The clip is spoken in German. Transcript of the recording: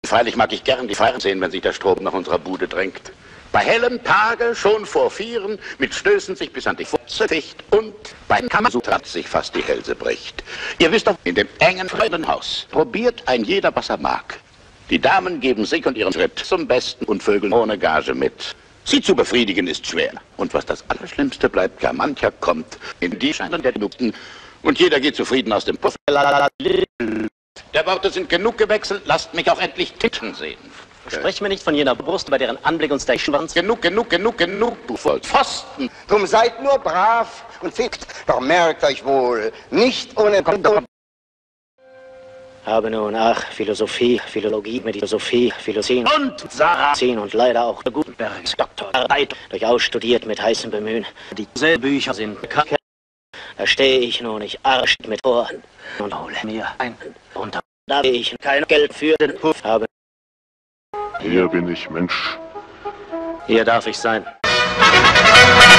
Freilich mag ich gern die Feiern sehen, wenn sich der Strom nach unserer Bude drängt. Bei hellem Tage, schon vor 4, mit Stößen sich bis an die Futze ficht und beim Kammersutat sich fast die Hälse bricht. Ihr wisst doch, in dem engen Freudenhaus probiert ein jeder, was er mag. Die Damen geben sich und ihren Schritt zum Besten und vögeln ohne Gage mit. Sie zu befriedigen ist schwer. Und was das Allerschlimmste bleibt, gar mancher kommt in die Scheinen der Genugten und jeder geht zufrieden aus dem Puff. Der Worte sind genug gewechselt, lasst mich auch endlich Titten sehen. Sprich mir nicht von jener Brust, bei deren Anblick uns der Schwanz... Genug, du Vollpfosten! Drum seid nur brav und fickt, doch merkt euch wohl, nicht ohne Kondom. Habe nun, Philosophie, Philologie, Philosophie, Philosophen Und Sarah! und leider auch der Gutenbergs Doktorarbeit durchaus studiert mit heißem Bemühen. Dieselben Bücher sind bekannt. Da stehe ich nun, ich arsch mit vor und hole mir ein runter. Da ich kein Geld für den Puff habe. Hier bin ich Mensch. Hier darf ich sein.